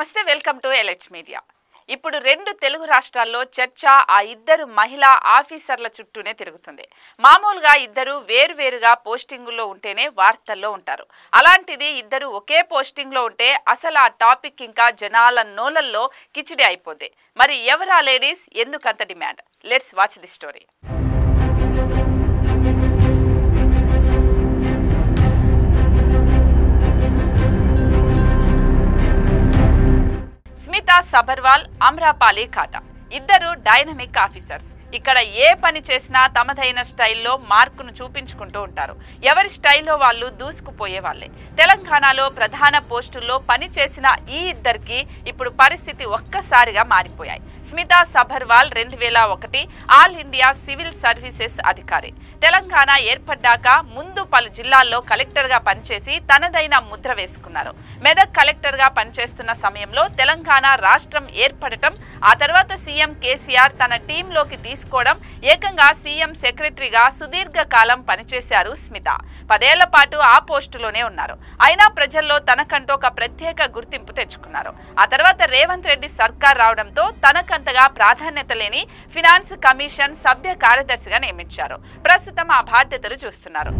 నమస్తే welcome to LH media. ఇప్పుడు రెండు తెలుగు రాష్ట్రాల్లో చర్చ ఆ ఇద్దరు మహిళా ఆఫీసర్ల చుట్టూనే తిరుగుతుంది. మామూలుగా ఇద్దరు వేరువేరుగా పోస్టింగుల్లో ఉంటేనే వార్తల్లో ఉంటారు. అలాంటిది ఇద్దరు ఒకే పోస్టింగ్లో ఉంటే అసలు ఆ టాపిక్ ఇంకా జనాల నోలల్లో కిచిడి అయిపోద్ది. మరి ఎవరా లేడీస్, ఎందుకంత demand? Let's watch the story. Smita Sabharwal, Amrapali Kata ఇద్దరు డైనమిక్ ఆఫీసర్స్. ఇక్కడ ఏ పని చేసినా తమదైన స్టైల్లో మార్కును చూపించుకుంటూ ఉంటారు. ఎవరి స్టైల్లో వాళ్ళు దూసుకుపోయే వాళ్ళే. తెలంగాణలో ప్రధాన పోస్టుల్లో పని చేసిన ఈ ఇద్దరికి ఇప్పుడు పరిస్థితి ఒక్కసారిగా మారిపోయాయి. Smita Sabharwal 2001 all India civil services అధికారి. తెలంగాణ ఏర్పడ్డాక ముందు పలు జిల్లాల్లో కలెక్టర్గా పనిచేసి తనదైన ముద్ర వేసుకున్నారు. మెదక్ కలెక్టర్గా పనిచేస్తున్న సమయంలో తెలంగాణ రాష్ట్రం ఏర్పడటం, ఆ తర్వాత సీఎం కేసీఆర్ తన టీంలోకి తీసుకోవడం, ఏకంగా సీఎం సెక్రటరీగా సుదీర్ఘ కాలం పనిచేశారు స్మిత. 10 ఏళ్ల పాటు ఆ పోస్టులోనే ఉన్నారు. అయినా ప్రజల్లో తనకంటూ ఒక ప్రత్యేక గుర్తింపు తెచ్చుకున్నారు. ఆ తర్వాత రేవంత్ రెడ్డి సర్కార్ రావడంతో తనకంతగా ప్రాధాన్యత లేని ఫినాన్స్ కమిషన్ సభ్య కార్యదర్శిగా నియమించారు. ప్రస్తుతం ఆ బాధ్యతలు చూస్తున్నారు.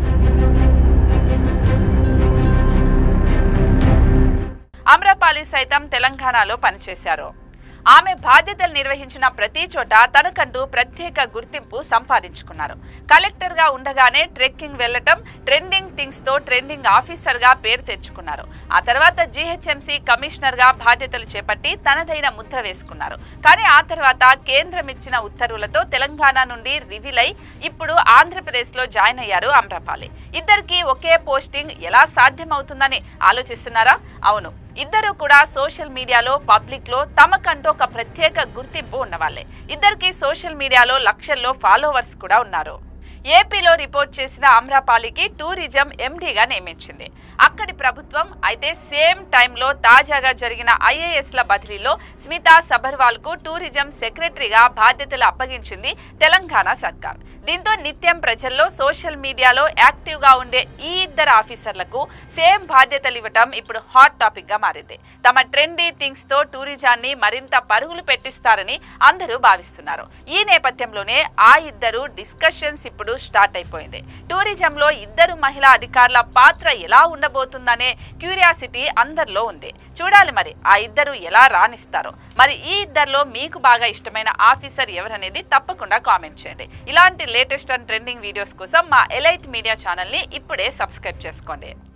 అమ్రపాలి సైతం తెలంగాణలో పనిచేశారు. ఆమె బాధ్యతలు నిర్వహించిన ప్రతి చోట తనకంటూ ప్రత్యేక గుర్తింపు సంపాదించుకున్నారు. కలెక్టర్గా ఉండగానే ట్రెక్కింగ్ వెళ్లటం, ట్రెండింగ్ థింగ్స్ తో ట్రెండింగ్ ఆఫీసర్గా పేరు తెచ్చుకున్నారు. ఆ తర్వాత జీహెచ్ఎంసీ కమిషనర్గా బాధ్యతలు చేపట్టి తనదైన ముద్ర వేసుకున్నారు. కానీ ఆ తర్వాత కేంద్రం ఇచ్చిన ఉత్తర్వులతో తెలంగాణ నుండి రివీల్ అయి ఇప్పుడు ఆంధ్రప్రదేశ్లో జాయిన్ అయ్యారు అమ్రపాలి. ఇద్దరికి ఒకే పోస్టింగ్ ఎలా సాధ్యమవుతుందని ఆలోచిస్తున్నారా? అవును, ఇద్దరు కూడా సోషల్ మీడియాలో, పబ్లిక్ లో తమకంటూ ఒక ప్రత్యేక గుర్తింపు ఉన్నవాళ్లే. ఇద్దరికి సోషల్ మీడియాలో లక్షల్లో ఫాలోవర్స్ కూడా ఉన్నారు. ఏపీలో రిపోర్ట్ చేసిన అమ్రపాలికి టూరిజం ఎండీగా నియమించింది అక్కడి ప్రభుత్వం. అయితే సేమ్ టైంలో తాజాగా జరిగిన ఐఏఎస్ల బదిలీలో స్మితా సబర్వాల్ కు టూరిజం సెక్రటరీగా బాధ్యతలు అప్పగించింది తెలంగాణ సర్కార్. దీంతో నిత్యం ప్రజల్లో సోషల్ మీడియాలో యాక్టివ్ గా ఉండే ఈ ఇద్దరు ఆఫీసర్లకు సేమ్ బాధ్యతలు ఇవ్వటం ఇప్పుడు హాట్ టాపిక్ గా మారింది. తమ ట్రెండీ థింగ్స్ తో టూరిజాన్ని మరింత పరుగులు పెట్టిస్తారని అందరూ భావిస్తున్నారు. ఈ నేపథ్యంలోనే ఆ ఇద్దరు డిస్కషన్స్ ఇప్పుడు స్టార్ట్ అయిపోయింది. టూరిజంలో ఇద్దరు మహిళా అధికారుల పాత్ర ఎలా ఉండబోతుందనే క్యూరియాసిటీ అందరిలో ఉంది. చూడాలి మరి ఆ ఇద్దరు ఎలా రాణిస్తారో. మరి ఈ ఇద్దరిలో మీకు బాగా ఇష్టమైన ఆఫీసర్ ఎవరనేది తప్పకుండా కామెంట్ చేయండి. ఇలాంటి లేటెస్ట్ అండ్ ట్రెండింగ్ వీడియోస్ కోసం మా ఎలైట్ మీడియా ఛానల్ని ఇప్పుడే సబ్స్క్రైబ్ చేసుకోండి.